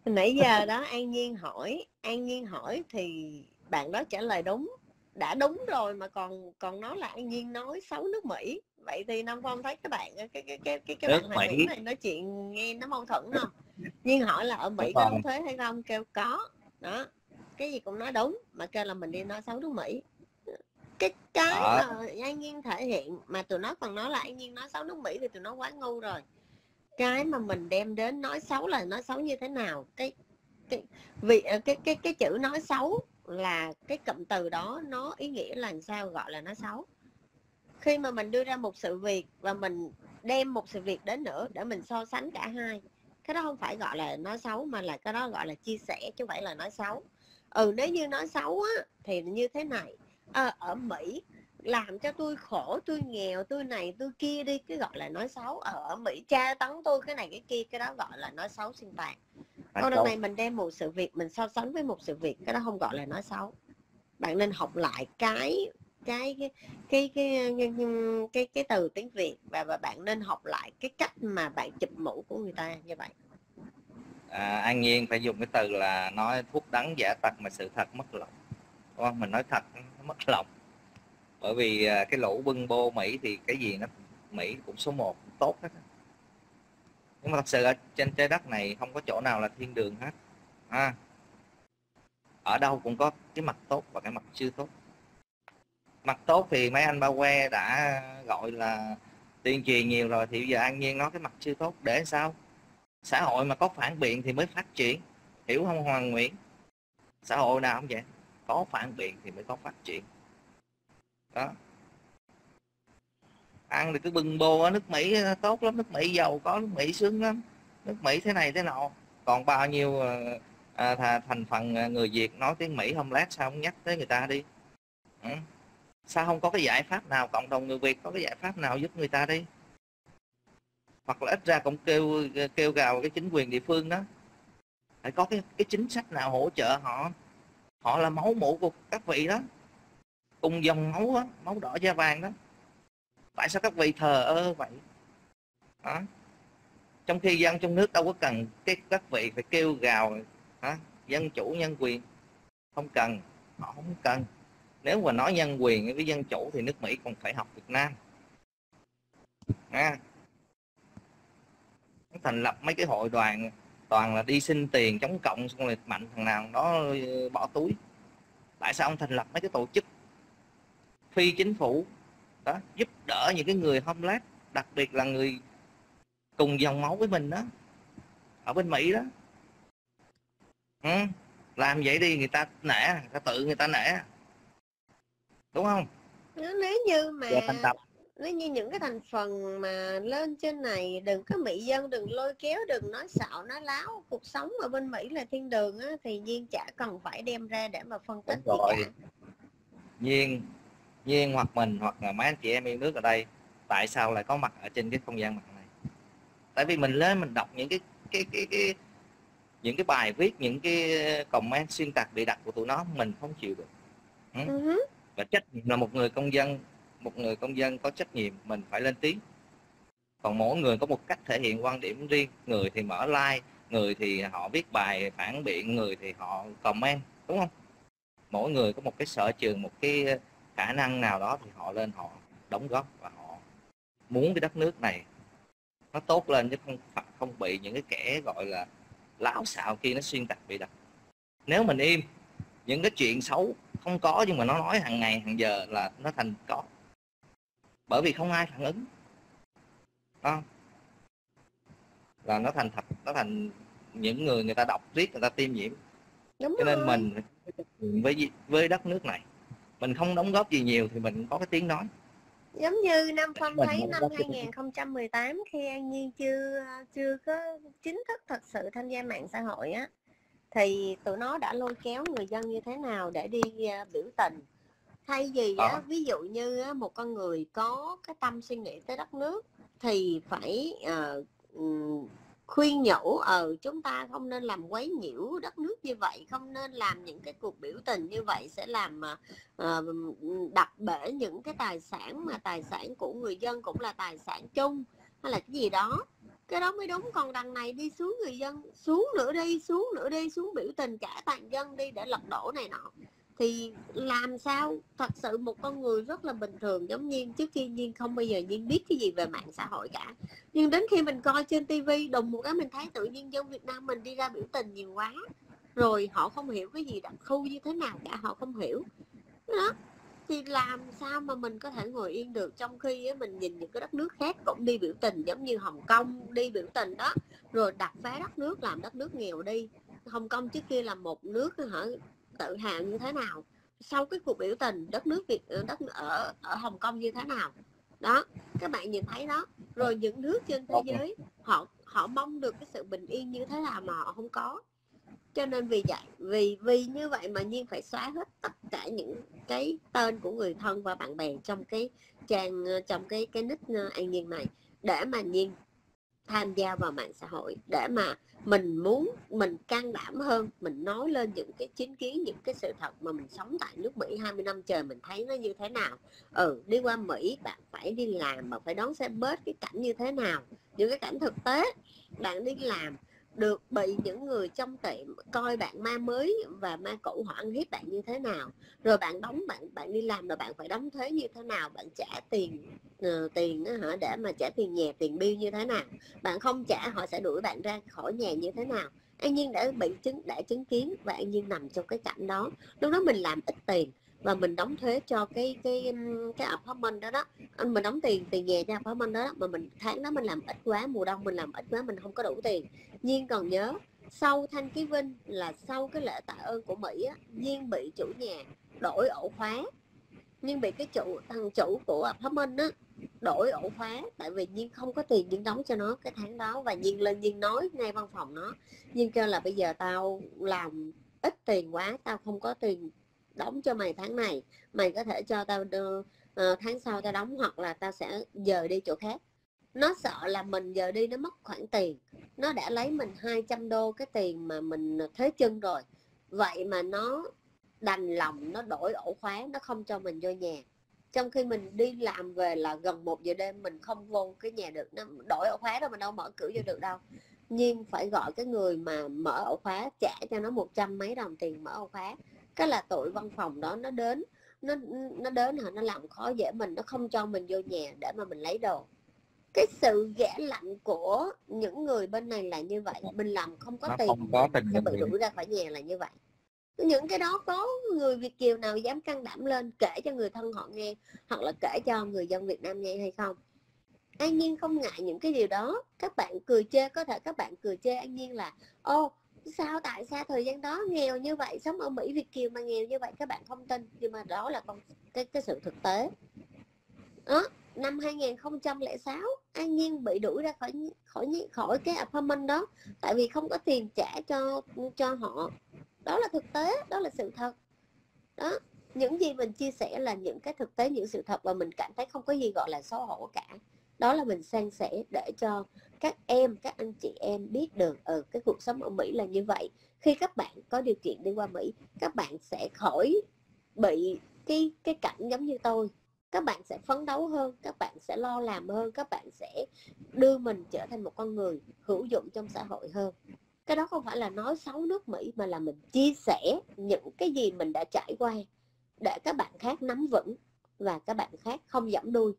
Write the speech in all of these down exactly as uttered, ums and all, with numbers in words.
Nãy giờ đó An Nhiên hỏi, An Nhiên hỏi thì bạn đó trả lời đúng, đã đúng rồi mà còn còn nói là An Nhiên nói xấu nước Mỹ. Vậy thì Nam Phong thấy cái bạn cái cái cái cái cái bạn Nước Hoàng Nguyễn Mỹ này nói chuyện nghe nó mâu thuẫn không? Nhiên hỏi là ở đúng Mỹ có rồi. đóng thuế hay không, kêu có. Đó, cái gì cũng nói đúng mà kêu là mình đi nói xấu nước Mỹ. Cái cái Đó. mà An Nhiên thể hiện mà tụi nó còn nói là An Nhiên nói xấu nước Mỹ thì tụi nó quá ngu rồi. Cái mà mình đem đến nói xấu là nói xấu như thế nào? Cái cái vì cái cái cái chữ nói xấu là cái cụm từ đó nó ý nghĩa là sao gọi là nói xấu. Khi mà mình đưa ra một sự việc và mình đem một sự việc đến nữa để mình so sánh cả hai, cái đó không phải gọi là nói xấu mà là cái đó gọi là chia sẻ chứ không phải là nói xấu. Ừ, nếu như nói xấu á thì như thế này, à, ở Mỹ làm cho tôi khổ, tôi nghèo, tôi này tôi kia đi, cái gọi là nói xấu. Ở, ở Mỹ tra tấn tôi cái này cái kia, cái đó gọi là nói xấu xuyên tạc. Còn đằng này mình đem một sự việc mình so sánh với một sự việc, cái đó không gọi là nói xấu. Bạn nên học lại cái cái cái cái cái cái, cái, cái từ tiếng Việt và, và bạn nên học lại cái cách mà bạn chụp mũ của người ta như vậy. À, An Nhiên phải dùng cái từ là nói thuốc đắng giả tật mà sự thật mất lòng, đúng không? Mình nói thật nó mất lòng, bởi vì cái lũ bưng bô Mỹ thì cái gì nó Mỹ cũng số một tốt hết. Nhưng mà thật sự ở trên trái đất này không có chỗ nào là thiên đường hết à. Ở đâu cũng có cái mặt tốt và cái mặt chưa tốt. Mặt tốt thì mấy anh bao que đã gọi là tuyên truyền nhiều rồi, thì bây giờ An Nhiên nói cái mặt chưa tốt để sao? Xã hội mà có phản biện thì mới phát triển, hiểu không Hoàng Nguyễn? Xã hội nào không vậy? Có phản biện thì mới có phát triển đó. Ăn thì cứ bưng bô nước Mỹ tốt lắm, nước Mỹ giàu có, nước Mỹ sướng lắm, nước Mỹ thế này thế nọ. Còn bao nhiêu à, thành phần người Việt nói tiếng Mỹ không lát sao không nhắc tới người ta đi? Ừ. Sao không có cái giải pháp nào, cộng đồng người Việt có cái giải pháp nào giúp người ta đi? Hoặc là ít ra cũng kêu kêu gào cái chính quyền địa phương đó, phải có cái cái chính sách nào hỗ trợ họ. Họ là máu mủ của các vị đó, cùng dòng máu đó, máu đỏ da vàng đó. Tại sao các vị thờ ơ vậy đó? Trong khi dân trong nước đâu có cần cái các vị phải kêu gào hả? Dân chủ nhân quyền không cần, họ không cần. Nếu mà nói nhân quyền với dân chủ thì nước Mỹ còn phải học Việt Nam à. Thành lập mấy cái hội đoàn toàn là đi xin tiền chống cộng, xong rồi mạnh thằng nào đó bỏ túi. Tại sao ông thành lập mấy cái tổ chức phi chính phủ đó, giúp đỡ những cái người homeless, đặc biệt là người cùng dòng máu với mình đó, ở bên Mỹ đó. Ừ. Làm vậy đi người ta nể, người ta tự người ta nể, đúng không? Nếu như mà Giờ thành tập nếu như những cái thành phần mà lên trên này đừng có mị dân, đừng lôi kéo, đừng nói xạo nói láo, cuộc sống ở bên Mỹ là thiên đường á, thì Nhiên chả cần phải đem ra để mà phân tích đúng gì rồi. cả. Nhiên Nhiên hoặc mình hoặc là mấy anh chị em yêu nước ở đây, tại sao lại có mặt ở trên cái không gian mạng này? Tại vì mình lên mình đọc những cái cái cái, cái những cái bài viết, những cái comment xuyên tạc bị đặt của tụi nó, mình không chịu được. Ừ. Uh-huh. Và trách nhiệm là một người công dân, một người công dân có trách nhiệm mình phải lên tiếng. Còn mỗi người có một cách thể hiện quan điểm riêng, người thì mở like, người thì họ viết bài phản biện, người thì họ comment, đúng không? Mỗi người có một cái sở trường, một cái khả năng nào đó thì họ lên họ đóng góp và họ muốn cái đất nước này nó tốt lên, chứ không không bị những cái kẻ gọi là láo xạo kia nó xuyên tạc bị đặt. Nếu mình im, những cái chuyện xấu không có nhưng mà nó nói hàng ngày hàng giờ là nó thành có, bởi vì không ai phản ứng đó, là nó thành thật, nó thành những người người ta đọc riết người ta tiêm nhiễm. Đúng Cho nên rồi. mình với với đất nước này, mình không đóng góp gì nhiều thì mình có cái tiếng nói. Giống như Nam Phong Mình thấy đóng năm góp hai không một tám khi An Nhiên chưa chưa có chính thức thật sự tham gia mạng xã hội á, thì tụi nó đã lôi kéo người dân như thế nào để đi biểu tình. Thay vì á, ví dụ như á, một con người có cái tâm suy nghĩ tới đất nước thì phải uh, khuyên nhủ ở uh, chúng ta không nên làm quấy nhiễu đất nước như vậy, không nên làm những cái cuộc biểu tình như vậy sẽ làm uh, đập bể những cái tài sản mà tài sản của người dân cũng là tài sản chung hay là cái gì đó. Cái đó mới đúng. Còn đằng này đi xuống người dân, xuống nữa đi, xuống nữa đi, xuống biểu tình cả toàn dân đi để lật đổ này nọ, thì làm sao thật sự một con người rất là bình thường giống Nhiên. Trước khi Nhiên không bao giờ Nhiên biết cái gì về mạng xã hội cả, nhưng đến khi mình coi trên tivi đùng một cái mình thấy tự nhiên dân Việt Nam mình đi ra biểu tình nhiều quá, rồi họ không hiểu cái gì đặc khu như thế nào cả, họ không hiểu đó. Thì làm sao mà mình có thể ngồi yên được, trong khi á, mình nhìn những cái đất nước khác cũng đi biểu tình, giống như Hồng Kông đi biểu tình đó, rồi đập phá đất nước, làm đất nước nghèo đi. Hồng Kông trước kia là một nước hả, tự hào như thế nào, sau cái cuộc biểu tình đất nước Việt đất ở ở Hồng Kông như thế nào đó, các bạn nhìn thấy đó. Rồi những nước trên thế giới họ họ mong được cái sự bình yên như thế nào mà họ không có. Cho nên vì vậy vì vì như vậy mà Nhiên phải xóa hết tất cả những cái tên của người thân và bạn bè trong cái trang, trong cái cái nick An Nhiên này, để mà Nhiên tham gia vào mạng xã hội, để mà mình muốn mình can đảm hơn, mình nói lên những cái chính kiến, những cái sự thật mà mình sống tại nước Mỹ hai mươi năm trời mình thấy nó như thế nào. Ừ, đi qua Mỹ bạn phải đi làm, bạn phải đón xe bus, cái cảnh như thế nào, những cái cảnh thực tế. Bạn đi làm được bị những người trong tiệm coi bạn ma mới và ma cũ, họ ăn hiếp bạn như thế nào, rồi bạn đóng bạn bạn đi làm rồi bạn phải đóng thuế như thế nào, bạn trả tiền uh, tiền uh, hả để mà trả tiền nhà, tiền bill như thế nào, bạn không trả họ sẽ đuổi bạn ra khỏi nhà như thế nào. An Nhiên đã bị chứng đã chứng kiến và An Nhiên nằm trong cái cảnh đó. Lúc đó mình làm ít tiền và mình đóng thuế cho cái cái cái apartment đó đó, anh mình đóng tiền tiền nhà cho apartment đó, đó mà mình tháng đó mình làm ít quá, mùa đông mình làm ít quá, mình không có đủ tiền. Nhiên còn nhớ sau Thanh Ký Vinh là sau cái lễ tạ ơn của Mỹ á, Nhiên bị chủ nhà đổi ổ khóa. Nhiên bị cái chủ thằng chủ của apartment á đổi ổ khóa, tại vì Nhiên không có tiền Nhiên đóng cho nó cái tháng đó. Và Nhiên lên Nhiên nói ngay văn phòng nó, Nhiên kêu là bây giờ tao làm ít tiền quá, tao không có tiền đóng cho mày tháng này, mày có thể cho tao đưa, uh, tháng sau tao đóng, hoặc là tao sẽ dời đi chỗ khác. Nó sợ là mình giờ đi nó mất khoản tiền, nó đã lấy mình hai trăm đô cái tiền mà mình thuế chân rồi, vậy mà nó đành lòng nó đổi ổ khóa, nó không cho mình vô nhà. Trong khi mình đi làm về là gần một giờ đêm mình không vô cái nhà được, nó đổi ổ khóa đó mình đâu mở cửa vô được đâu. Nhiên phải gọi cái người mà mở ổ khóa trả cho nó một trăm mấy đồng tiền mở ổ khóa. Cái là tụi văn phòng đó nó đến nó nó đến hả, nó làm khó dễ mình, nó không cho mình vô nhà để mà mình lấy đồ. Cái sự ghẻ lạnh của những người bên này là như vậy, mình làm không có nó tiền không có mình tình sẽ bị nguyện. đuổi ra khỏi nhà là như vậy. Những cái đó có người Việt kiều nào dám can đảm lên kể cho người thân họ nghe, hoặc là kể cho người dân Việt Nam nghe hay không? An Nhiên không ngại những cái điều đó. Các bạn cười chê, có thể các bạn cười chê An Nhiên là ô sao tại sao thời gian đó nghèo như vậy, sống ở Mỹ Việt kiều mà nghèo như vậy, các bạn không tin. Nhưng mà đó là con cái cái sự thực tế đó. Năm hai nghìn không trăm lẻ sáu An Nhiên bị đuổi ra khỏi khỏi khỏi cái apartment đó, tại vì không có tiền trả cho cho họ. Đó là thực tế, đó là sự thật đó. Những gì mình chia sẻ là những cái thực tế, những sự thật, và mình cảm thấy không có gì gọi là xấu hổ cả. Đó là mình san sẻ để cho các em, các anh chị em biết được ở ừ, cái cuộc sống ở Mỹ là như vậy. Khi các bạn có điều kiện đi qua Mỹ, các bạn sẽ khỏi bị cái cái cảnh giống như tôi. Các bạn sẽ phấn đấu hơn, các bạn sẽ lo làm hơn, các bạn sẽ đưa mình trở thành một con người hữu dụng trong xã hội hơn. Cái đó không phải là nói xấu nước Mỹ, mà là mình chia sẻ những cái gì mình đã trải qua để các bạn khác nắm vững và các bạn khác không giẫm đuôi.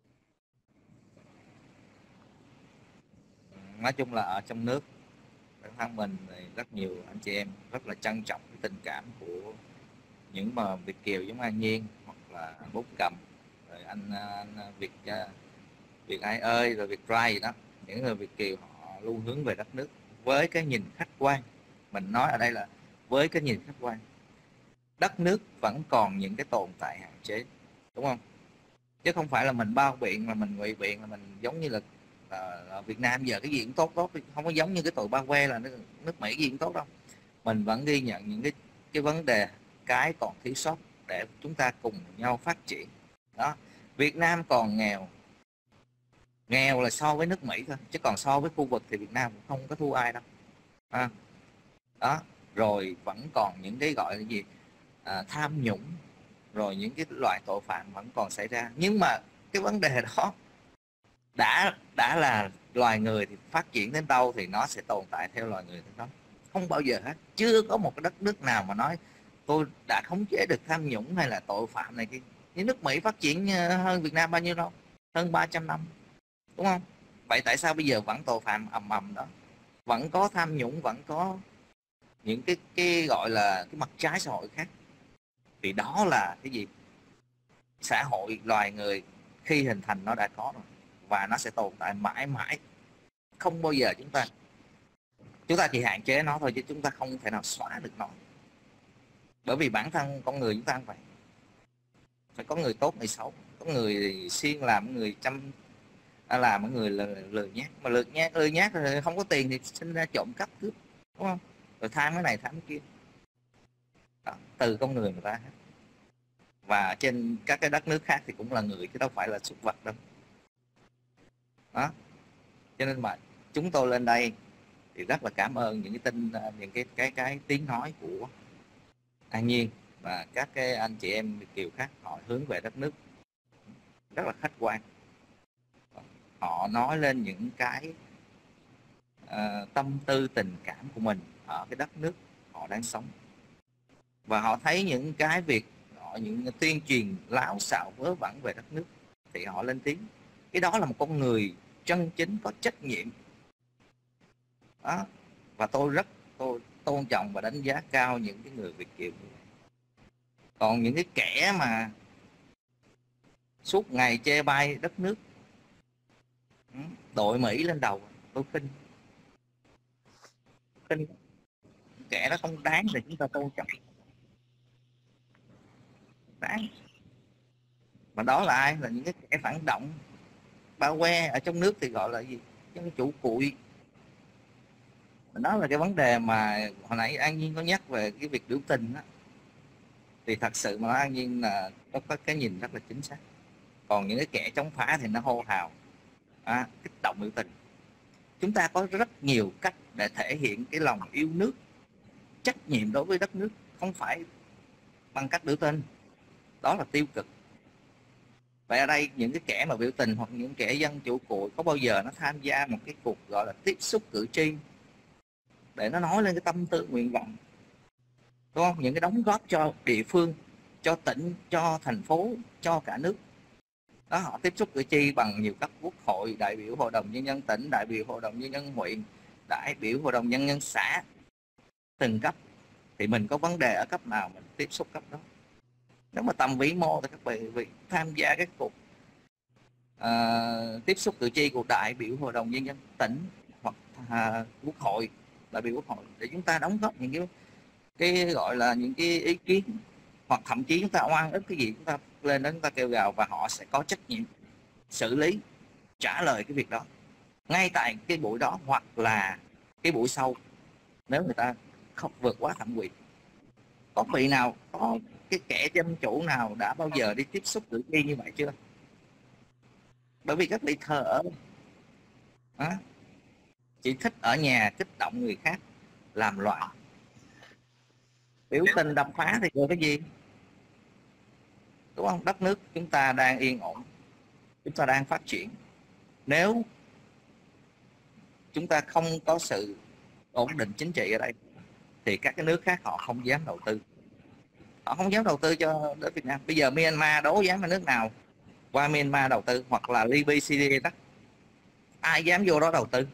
Nói chung là ở trong nước, bản thân mình thì rất nhiều anh chị em rất là trân trọng cái tình cảm của những mà Việt kiều giống An Nhiên, hoặc là Bút Cầm, rồi anh, anh Việt Việt Ai ơi, rồi Việt Rai gì đó. Những người Việt kiều họ luôn hướng về đất nước với cái nhìn khách quan. Mình nói ở đây là với cái nhìn khách quan, đất nước vẫn còn những cái tồn tại hạn chế, đúng không? Chứ không phải là mình bao biện, là mình ngụy biện, là mình giống như là, là, là Việt Nam giờ cái gì cũng tốt tốt, không có giống như cái tụi ba que là nước, nước Mỹ gì cũng tốt đâu. Mình vẫn ghi nhận những cái cái vấn đề, cái còn thiếu sót để chúng ta cùng nhau phát triển đó. Việt Nam còn nghèo, nghèo là so với nước Mỹ thôi, chứ còn so với khu vực thì Việt Nam cũng không có thua ai đâu à, đó. Rồi vẫn còn những cái gọi là gì, à, tham nhũng, rồi những cái loại tội phạm vẫn còn xảy ra. Nhưng mà cái vấn đề đó đã đã là loài người thì phát triển đến đâu thì nó sẽ tồn tại theo loài người đến đó, không bao giờ hết. Chưa có một cái đất nước nào mà nói tôi đã khống chế được tham nhũng hay là tội phạm này kia. Những nước Mỹ phát triển hơn Việt Nam bao nhiêu đâu, hơn ba trăm năm, đúng không? Vậy tại sao bây giờ vẫn tội phạm ầm ầm đó, vẫn có tham nhũng, vẫn có những cái cái gọi là cái mặt trái xã hội khác? Vì đó là cái gì? Xã hội loài người khi hình thành nó đã có rồi, và nó sẽ tồn tại mãi mãi, không bao giờ chúng ta chúng ta chỉ hạn chế nó thôi, chứ chúng ta không thể nào xóa được nó. Bởi vì bản thân con người chúng ta không vậy, phải có người tốt người xấu, có người siêng làm, người chăm làm, người lười nhác. Mà lười nhác lười nhác rồi không có tiền thì sinh ra trộm cắp cướp, đúng không? Rồi tham cái này tham cái kia. Đó, từ con người người ta hết. Và trên các cái đất nước khác thì cũng là người, chứ đâu phải là súc vật đâu. Đó, cho nên mà chúng tôi lên đây thì rất là cảm ơn những cái tin, những cái cái cái tiếng nói của An Nhiên và các cái anh chị em Việt kiều khác. Họ hướng về đất nước rất là khách quan, họ nói lên những cái uh, tâm tư tình cảm của mình ở cái đất nước họ đang sống, và họ thấy những cái việc họ những tuyên truyền láo xạo vớ vẩn về đất nước thì họ lên tiếng. Cái đó là một con người chân chính có trách nhiệm đó. Và tôi rất tôi tôn trọng và đánh giá cao những cái người Việt kiều. Còn những cái kẻ mà suốt ngày chê bai đất nước, đội Mỹ lên đầu, tôi khinh khinh kẻ đó không đáng để chúng ta tôn trọng, đáng. Mà đó là ai? Là những cái kẻ phản động bao que ở trong nước thì gọi là gì? Cái chủ cụi. Đó là cái vấn đề mà hồi nãy An Nhiên có nhắc về cái việc biểu tình đó. Thì thật sự mà nói An Nhiên là nó có cái nhìn rất là chính xác. Còn những cái kẻ chống phá thì nó hô hào, à, kích động biểu tình. Chúng ta có rất nhiều cách để thể hiện cái lòng yêu nước, trách nhiệm đối với đất nước, không phải bằng cách biểu tình. Đó là tiêu cực. Vậy ở đây những cái kẻ mà biểu tình hoặc những kẻ dân chủ cụi có bao giờ nó tham gia một cái cuộc gọi là tiếp xúc cử tri để nó nói lên cái tâm tư nguyện vọng, đúng không? Những cái đóng góp cho địa phương, cho tỉnh, cho thành phố, cho cả nước. Đó, họ tiếp xúc cử tri bằng nhiều cấp: quốc hội, đại biểu hội đồng nhân dân tỉnh, đại biểu hội đồng nhân dân huyện, đại biểu hội đồng nhân dân xã, từng cấp. Thì mình có vấn đề ở cấp nào mình tiếp xúc cấp đó. Nếu mà tầm vĩ mô thì các vị tham gia các cuộc uh, tiếp xúc cử tri của đại biểu hội đồng nhân dân tỉnh hoặc uh, quốc hội, đại biểu quốc hội, để chúng ta đóng góp những cái cái gọi là những cái ý kiến, hoặc thậm chí chúng ta oan ức cái gì chúng ta lên đó chúng ta kêu gào, và họ sẽ có trách nhiệm xử lý, trả lời cái việc đó ngay tại cái buổi đó hoặc là cái buổi sau nếu người ta không vượt quá thẩm quyền. Có vị nào, có cái kẻ dân chủ nào đã bao giờ đi tiếp xúc cử tri như vậy chưa? Bởi vì các vị thờ ơ, à, chỉ thích ở nhà kích động người khác làm loạn, biểu tình đập phá thì rồi cái gì, đúng không? Đất nước chúng ta đang yên ổn, chúng ta đang phát triển. Nếu chúng ta không có sự ổn định chính trị ở đây thì các cái nước khác họ không dám đầu tư, họ không dám đầu tư cho đến Việt Nam. Bây giờ Myanmar đố dám ở nước nào qua Myanmar đầu tư, hoặc là Libya, Syria đó, ai dám vô đó đầu tư?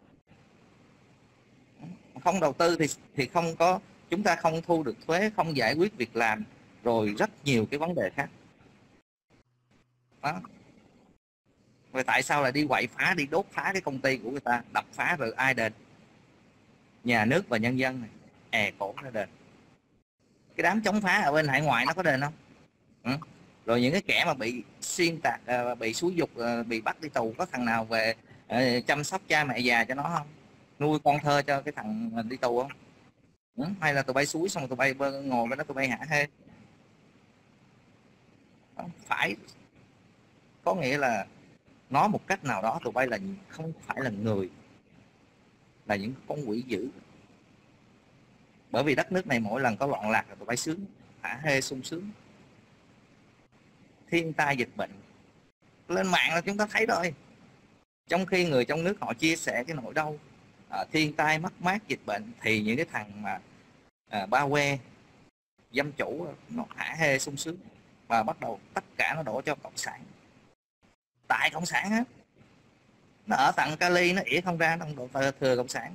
Không đầu tư thì thì không có, chúng ta không thu được thuế, không giải quyết việc làm, rồi rất nhiều cái vấn đề khác đó. Rồi tại sao lại đi quậy phá, đi đốt phá cái công ty của người ta, đập phá rồi ai đền? Nhà nước và nhân dân này, è cổ nó đền. Cái đám chống phá ở bên hải ngoại nó có đền không? Ừ. Rồi những cái kẻ mà bị xuyên tạc, bị xúi dục, bị bắt đi tù, có thằng nào về chăm sóc cha mẹ già cho nó không? Nuôi con thơ cho cái thằng đi tù không? Ừ. Hay là tụi bay xúi xong rồi tụi bay ngồi bên đó tụi bay hả hê? Phải, có nghĩa là nói một cách nào đó tụi bay là không phải là người, là những con quỷ dữ. Bởi vì đất nước này mỗi lần có loạn lạc là tụi bay sướng, hả hê sung sướng. Thiên tai dịch bệnh lên mạng là chúng ta thấy rồi, Trong khi người trong nước họ chia sẻ cái nỗi đau à, thiên tai mất mát dịch bệnh, thì những cái thằng mà à, ba que dâm chủ nó hả hê sung sướng, và bắt đầu tất cả nó đổ cho cộng sản, tại cộng sản á, nó ở tận Cali nó ỉa không ra, nó đổ thừa cộng sản.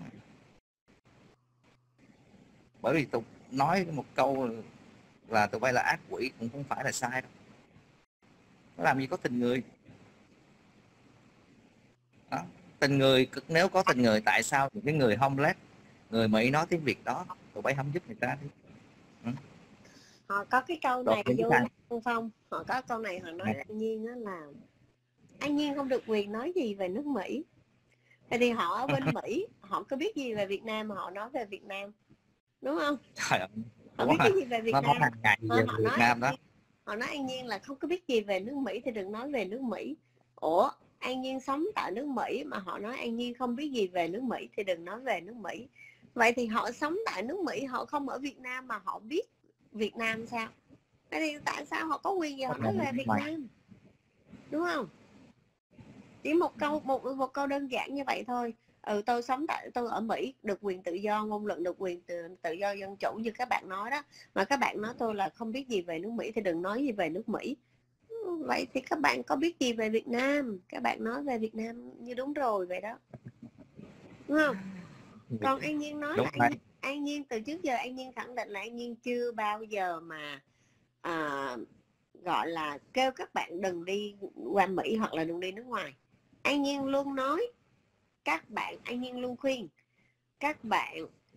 Bởi vì tôi nói một câu là tụi bay là ác quỷ cũng không phải là sai đâu, nó làm gì có tình người đó. Tình người, nếu có tình người tại sao những cái người homeless, người Mỹ nói tiếng Việt đó, tụi bay không giúp người ta đi. Ừ. Họ có cái câu Rồi này những vô cái lăng Phong Phong, họ có câu này họ nói là An Nhiên á, là An Nhiên không được quyền nói gì về nước Mỹ. Vậy thì họ ở bên Mỹ họ có biết gì về Việt Nam mà họ nói về Việt Nam, đúng không? Trời ơi, Họ đúng biết rồi. cái gì về Việt Nó nói Nam? hàng ngày họ, về họ Việt nói Nam đó. họ nói An Nhiên là không có biết gì về nước Mỹ thì đừng nói về nước Mỹ. Ủa, An Nhiên sống tại nước Mỹ mà họ nói An Nhiên không biết gì về nước Mỹ thì đừng nói về nước Mỹ. Vậy thì họ sống tại nước Mỹ, họ không ở Việt Nam mà họ biết Việt Nam sao? Vậy thì tại sao họ có quyền gì họ nói về Việt Nam, đúng không? Chỉ một câu một một câu đơn giản như vậy thôi. Ừ, tôi sống tại tôi ở Mỹ, được quyền tự do ngôn luận, được quyền tự, tự do dân chủ như các bạn nói đó, mà các bạn nói tôi là không biết gì về nước Mỹ thì đừng nói gì về nước Mỹ. Vậy thì các bạn có biết gì về Việt Nam, các bạn nói về Việt Nam như đúng rồi vậy đó, đúng không? Còn An Nhiên nói Đúng là An, An Nhiên từ trước giờ An Nhiên khẳng định là An Nhiên chưa bao giờ mà à, gọi là kêu các bạn đừng đi qua Mỹ hoặc là đừng đi nước ngoài. An Nhiên luôn nói các bạn, An Nhiên luôn khuyên các bạn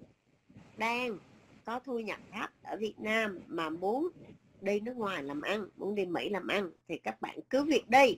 đang có thu nhập thấp ở Việt Nam mà muốn đi nước ngoài làm ăn, muốn đi Mỹ làm ăn thì các bạn cứ việc đi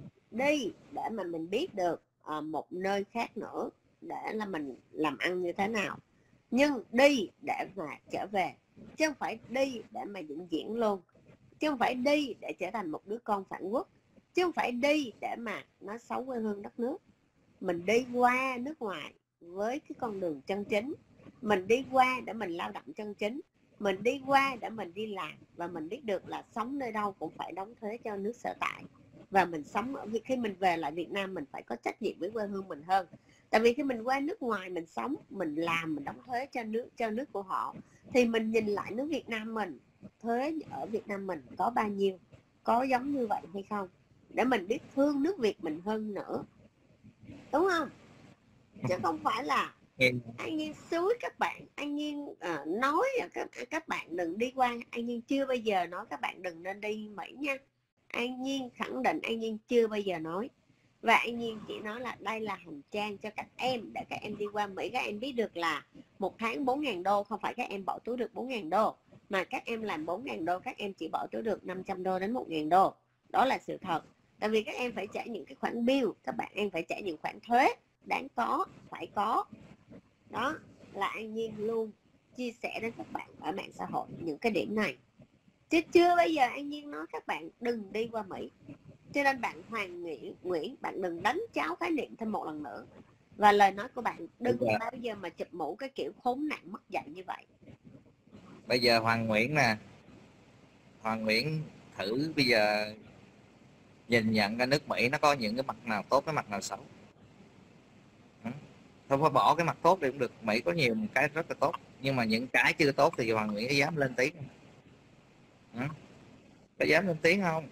đi để mà mình biết được uh, một nơi khác nữa để là mình làm ăn như thế nào. Nhưng đi để mà trở về, chứ không phải đi để mà diễn diễn luôn, chứ không phải đi để trở thành một đứa con phản quốc, chứ không phải đi để mà nói xấu quê hương đất nước. Mình đi qua nước ngoài với cái con đường chân chính, mình đi qua để mình lao động chân chính, mình đi qua để mình đi làm, và mình biết được là sống nơi đâu cũng phải đóng thuế cho nước sở tại. Và mình sống ở khi mình về lại Việt Nam mình phải có trách nhiệm với quê hương mình hơn. Tại vì khi mình qua nước ngoài mình sống, mình làm, mình đóng thuế cho nước cho nước của họ, thì mình nhìn lại nước Việt Nam mình, thuế ở Việt Nam mình có bao nhiêu, có giống như vậy hay không, để mình biết thương nước Việt mình hơn nữa, đúng không? Chứ không phải là An Nhiên xúi các bạn, An Nhiên uh, nói các, các bạn đừng đi qua. An Nhiên chưa bao giờ nói các bạn đừng nên đi Mỹ nha. An Nhiên khẳng định An Nhiên chưa bao giờ nói. Và An Nhiên chỉ nói là đây là hành trang cho các em, để các em đi qua Mỹ các em biết được là một tháng bốn ngàn đô không phải các em bỏ túi được bốn ngàn đô, mà các em làm bốn ngàn đô các em chỉ bỏ túi được năm trăm đô đến một ngàn đô. Đó là sự thật. Tại vì các em phải trả những cái khoản bill, các bạn em phải trả những khoản thuế đáng có, phải có. Đó là An Nhiên luôn chia sẻ đến các bạn ở mạng xã hội những cái điểm này, chứ chưa bao giờ An Nhiên nói các bạn đừng đi qua Mỹ. Cho nên bạn Hoàng Nguyễn, Nguyễn bạn đừng đánh cháo khái niệm thêm một lần nữa. Và lời nói của bạn đừng bây giờ, bao giờ mà chụp mũ cái kiểu khốn nạn mất dạy như vậy. bây giờ Hoàng Nguyễn nè, Hoàng Nguyễn thử bây giờ nhìn nhận ra nước Mỹ nó có những cái mặt nào tốt, cái mặt nào xấu. Không phải bỏ cái mặt tốt thì cũng được, Mỹ có nhiều cái rất là tốt, nhưng mà những cái chưa tốt thì Hoàng Nguyễn có dám lên tiếng không? Ừ? Có dám lên tiếng không?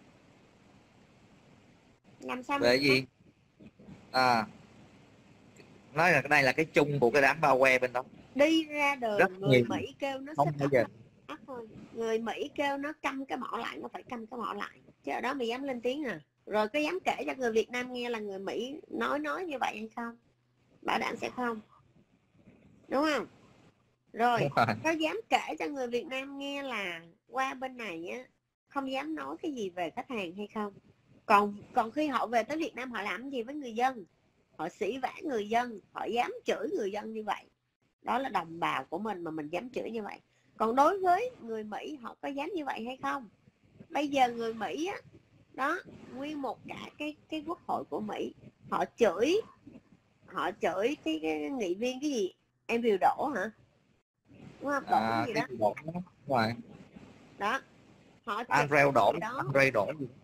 Làm sao Về gì? À, nói là cái đây là cái chung của cái đám bao que bên đó. Đi ra đường Rất người nhiều. Mỹ kêu nó Không bao giờ. thôi. Người Mỹ kêu nó câm cái mỏ lại, nó phải câm cái mỏ lại. Chứ ở đó mày dám lên tiếng à? Rồi có dám kể cho người Việt Nam nghe là người Mỹ nói nói như vậy hay không? Bảo đảm sẽ không, đúng không? Rồi, Đúng rồi. có dám kể cho người Việt Nam nghe là qua bên này á không dám nói cái gì về khách hàng hay không? Còn còn khi họ về tới Việt Nam họ làm gì với người dân? Họ sỉ vả người dân, họ dám chửi người dân như vậy. Đó là đồng bào của mình mà mình dám chửi như vậy. Còn đối với người Mỹ họ có dám như vậy hay không? Bây giờ người Mỹ á, đó, nguyên một cả cái cái quốc hội của Mỹ, họ chửi họ chửi cái, cái nghị viên cái gì, em Điều Đỗ hả, đúng không? Đỗ À, gì cái đó. đổ đó. Rồi. Đó, họ Andreu đổ, đó. Andreu đổ gì?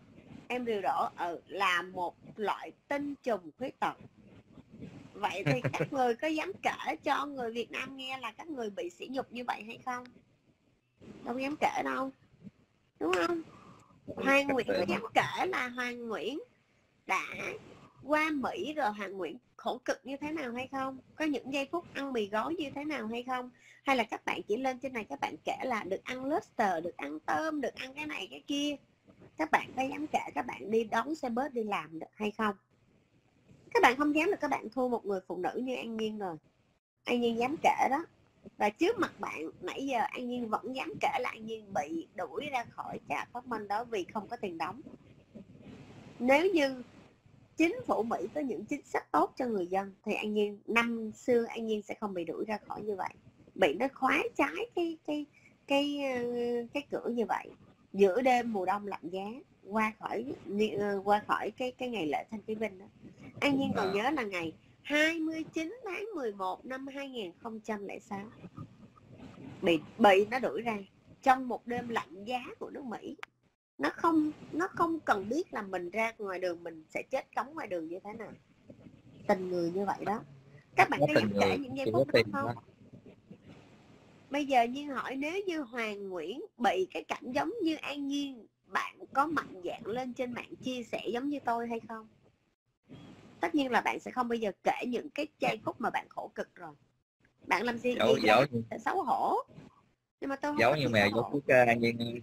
em điều đổ ừ, là một loại tinh trùng khuyết tật. Vậy thì các người có dám kể cho người Việt Nam nghe là các người bị sỉ nhục như vậy hay không? Đâu dám kể đâu, đúng không? Hoàng Nguyễn có dám kể là Hoàng Nguyễn đã qua Mỹ rồi Hoàng Nguyễn khổ cực như thế nào hay không? Có những giây phút ăn mì gói như thế nào hay không? Hay là các bạn chỉ lên trên này các bạn kể là được ăn lobster, được ăn tôm, được ăn cái này cái kia? Các bạn có dám kể các bạn đi đón xe bus đi làm được hay không? Các bạn không dám là các bạn thua một người phụ nữ như An Nhiên rồi. An Nhiên dám kể đó. Và trước mặt bạn nãy giờ An Nhiên vẫn dám kể là An Nhiên bị đuổi ra khỏi trạm phát minh đó vì không có tiền đóng. Nếu như chính phủ Mỹ có những chính sách tốt cho người dân thì An Nhiên năm xưa An Nhiên sẽ không bị đuổi ra khỏi như vậy, bị nó khóa trái cái cái cái cái, cái cửa như vậy giữa đêm mùa đông lạnh giá qua khỏi qua khỏi cái cái ngày lễ Thanh Khí Vinh đó. An Nhiên còn nhớ là ngày hai mươi chín tháng mười một năm hai nghìn không trăm lẻ sáu bị bị nó đuổi ra trong một đêm lạnh giá của nước Mỹ. Nó không nó không cần biết là mình ra ngoài đường mình sẽ chết cống ngoài đường như thế nào. Tình người như vậy đó. Các bạn có dám kể những giây phút đó không? Bây giờ Nhiên hỏi, nếu như Hoàng Nguyễn bị cái cảnh giống như An Nhiên, bạn có mạnh dạn lên trên mạng chia sẻ giống như tôi hay không? Tất nhiên là bạn sẽ không bao giờ kể những cái giây phút mà bạn khổ cực rồi. Bạn làm gì dẫu, gì dẫu, để xấu hổ. Nhưng mà tôi không dẫu như mèo dẫu phú cơ An Nhiên.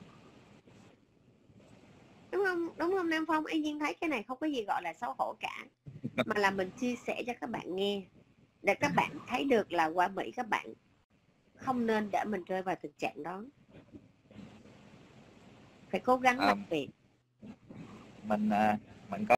Đúng không? Đúng không Nam Phong? An Nhiên thấy cái này không có gì gọi là xấu hổ cả. Mà là mình chia sẻ cho các bạn nghe. Để các bạn thấy được là qua Mỹ các bạn không nên để mình rơi vào tình trạng đó. Phải cố gắng làm việc. Mình, mình có